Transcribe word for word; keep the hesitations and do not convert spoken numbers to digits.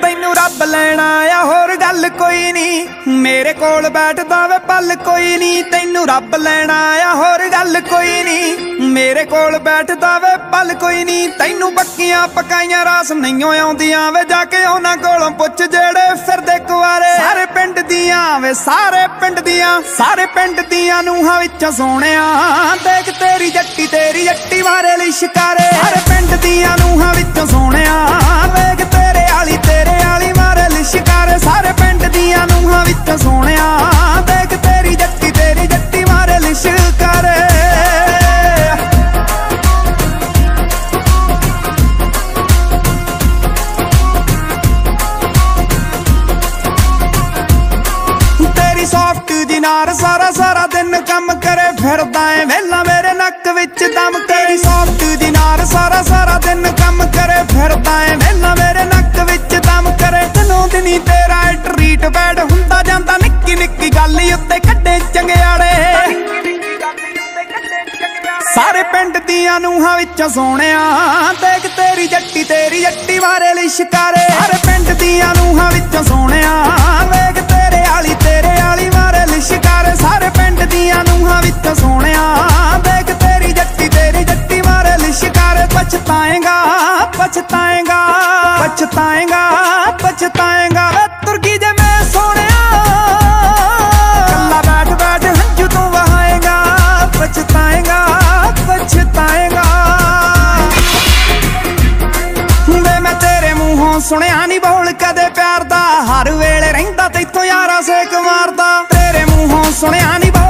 तैनू रब लैण आया होर गल कोई नी। मेरे कोल बैठदा वे पल कोई नी। तैनू रब लैण आया होर गल कोई नी। मेरे कोल बैठदा वे पल कोई नी। तैनू पक्कियां पकाइयां रास नहीं आउंदियां वे जाके उन्हां कोलों पुछ जेड़े फिरदे कुआरे। सारे पिंड दियां वे सारे पिंड दियां सारे पिंड दियां नूहां विचों सोहणिया देख तेरी जट्टी तेरी जट्टी मारे लिशकारे। सारे पिंड दियां नूहां विचों सोहणिया देख तेरे आली तेरे आली मारे लिशकारे। सारे पिंड दियां नूहां विचों सोहणिया देख तेरी जट्टी तेरी जट्टी मारे लिशकारे। तेरी सॉफ्ट दी नार सारा सारा दिन कम करे फिरदा ऐ वेला मेरे नक विच दम। तेरी सॉफ्ट दी नार सारा सारा दिन कम करे फिरदा ऐ वेला मेरे नक विच दम करे। दिनों दिनी तेरा ट्रीट बैड हुंदा जांदा निक्की निक्की गल उत्ते कड्डे चंगियाड़े। सारे पिंड दियां नूहां विचों सोहणिया देख तेरी जट्टी तेरी जट्टी मारे लिशकारे। सारे पिंड दियां नूहां विचों सोहणिया देख तेरे आली तेरे आली मारे लिशकारे। सारे पिंड दियां नूहां विचों सोहणिया देख तेरी जट्टी तेरी जट्टी मारे लिशकारे। पछताएगा पछताएगा पछताएगा पछताएगा वे तुर्की जे मैं सोहणिया कल्ला बैठ बैठ हंझू तू वहाएगा। पछताएगा पछताएगा वे मैं तेरे मूहों सुनिया नी बोल कदे प्यार दा। हर वेले रहिंदा तैथों यारा सेक मारदा। तेरे मूहों सुनिया नी